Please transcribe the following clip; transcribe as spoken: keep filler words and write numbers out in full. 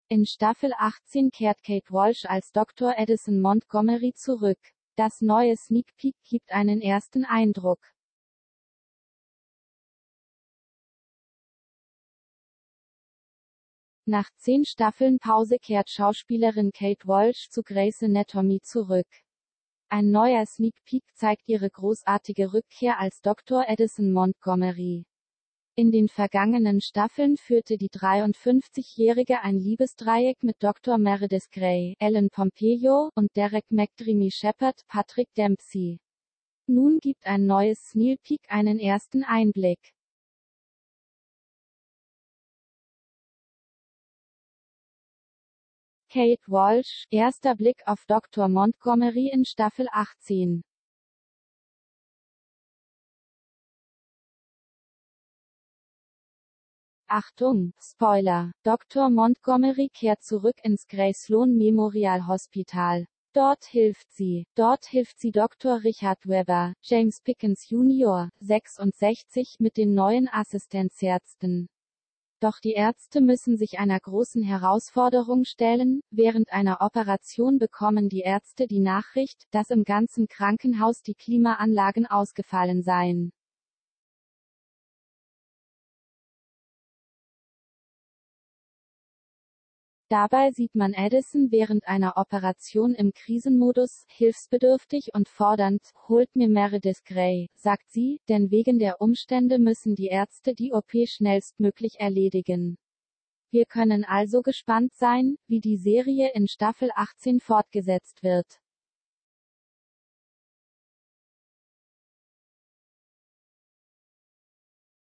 In Staffel achtzehn kehrt Kate Walsh als Doktor Addison Montgomery zurück. Das neue Sneak Peek gibt einen ersten Eindruck. Nach zehn Staffeln Pause kehrt Schauspielerin Kate Walsh zu Grey's Anatomy zurück. Ein neuer Sneak Peek zeigt ihre großartige Rückkehr als Doktor Addison Montgomery. In den vergangenen Staffeln führte die dreiundfünfzigjährige ein Liebesdreieck mit Doktor Meredith Grey, Ellen Pompeo, und Derek McDreamy Shepherd, Patrick Dempsey. Nun gibt ein neues Sneak Peek einen ersten Einblick. Kate Walsh, erster Blick auf Doktor Montgomery in Staffel achtzehn. Achtung, Spoiler! Doktor Montgomery kehrt zurück ins Grey Sloan Memorial Hospital. Dort hilft sie. Dort hilft sie Doktor Richard Webber, James Pickens Junior, sechsundsechzig, mit den neuen Assistenzärzten. Doch die Ärzte müssen sich einer großen Herausforderung stellen. Während einer Operation bekommen die Ärzte die Nachricht, dass im ganzen Krankenhaus die Klimaanlagen ausgefallen seien. Dabei sieht man Addison während einer Operation im Krisenmodus, hilfsbedürftig und fordernd. Holt mir Meredith Grey, sagt sie, denn wegen der Umstände müssen die Ärzte die O P schnellstmöglich erledigen. Wir können also gespannt sein, wie die Serie in Staffel achtzehn fortgesetzt wird.